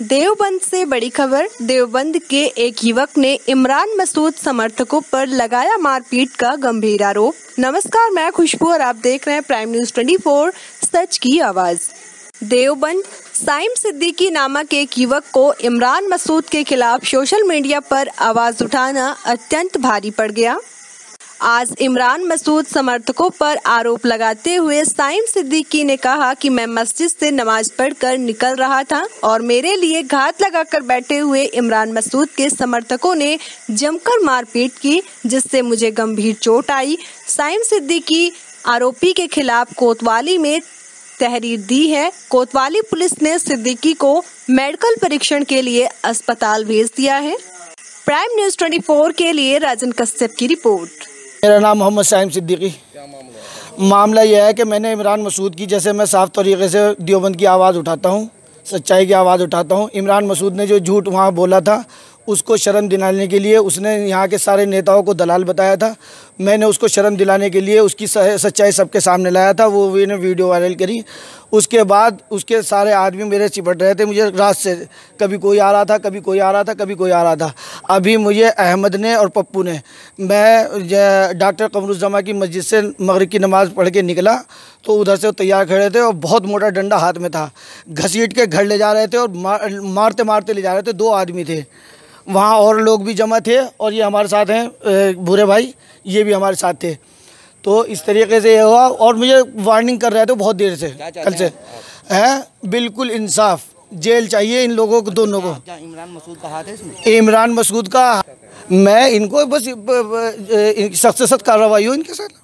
देवबंद से बड़ी खबर। देवबंद के एक युवक ने इमरान मसूद समर्थकों पर लगाया मारपीट का गंभीर आरोप। नमस्कार, मैं खुशबू और आप देख रहे हैं प्राइम न्यूज़ 24 सच की आवाज। देवबंद साइम सिद्दीकी नामक एक युवक को इमरान मसूद के खिलाफ सोशल मीडिया पर आवाज उठाना अत्यंत भारी पड़ गया। आज इमरान मसूद समर्थकों पर आरोप लगाते हुए साइम सिद्दीकी ने कहा कि मैं मस्जिद से नमाज पढ़कर निकल रहा था और मेरे लिए घात लगाकर बैठे हुए इमरान मसूद के समर्थकों ने जमकर मारपीट की, जिससे मुझे गंभीर चोट आई। साइम सिद्दीकी आरोपी के खिलाफ कोतवाली में तहरीर दी है। कोतवाली पुलिस ने सिद्दीकी को मेडिकल परीक्षण के लिए अस्पताल भेज दिया है। प्राइम न्यूज़ 24 के लिए राजन कश्यप की रिपोर्ट। मेरा नाम मोहम्मद साइम सिद्दीकी। मामला यह है कि मैंने इमरान मसूद की, जैसे मैं साफ़ तरीके से देवबंद की आवाज़ उठाता हूँ, सच्चाई की आवाज़ उठाता हूँ। इमरान मसूद ने जो झूठ वहाँ बोला था उसको शर्म दिलाने के लिए उसने यहाँ के सारे नेताओं को दलाल बताया था। मैंने उसको शर्म दिलाने के लिए उसकी सच्चाई सबके सामने लाया था। वो मैंने वीडियो वायरल करी। उसके बाद उसके सारे आदमी मेरे चिपट रहे थे मुझे रात से। कभी कोई आ रहा था, कभी कोई आ रहा था, कभी कोई आ रहा था। अभी मुझे अहमद ने और पप्पू ने, मैं डॉक्टर कमरुज़्ज़मा की मस्जिद से मगरिब की नमाज़ पढ़ के निकला तो उधर से वो तैयार खड़े थे और बहुत मोटा डंडा हाथ में था। घसीट के घर ले जा रहे थे और मारते मारते ले जा रहे थे। 2 आदमी थे वहाँ, और लोग भी जमा थे और ये हमारे साथ हैं भूरे भाई, ये भी हमारे साथ थे। तो इस तरीके से ये हुआ और मुझे वार्निंग कर रहे थे बहुत देर से, कल से है। बिल्कुल इंसाफ, जेल चाहिए इन लोगों को, दोनों को। क्या इमरान मसूद का हाथ है इसमें? इमरान मसूद का, मैं इनको बस सख्त से सख्त कार्रवाई हो इनके साथ।